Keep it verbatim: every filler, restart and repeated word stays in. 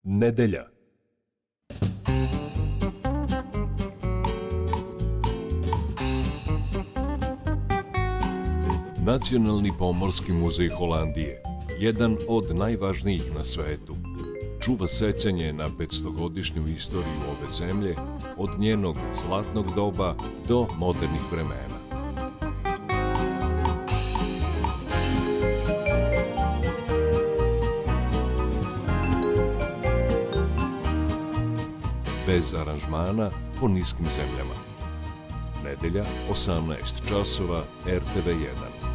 Nedelja. Nacionalni pomorski muzej Holandije, jedan od najvažnijih na svetu, čuva sećanje na petstogodišnju istoriju ove zemlje od njenog zlatnog doba do modernih vremena. Bez aranžmana po niskim zemljama. Nedelja, osamnaest časova, R T V jedan.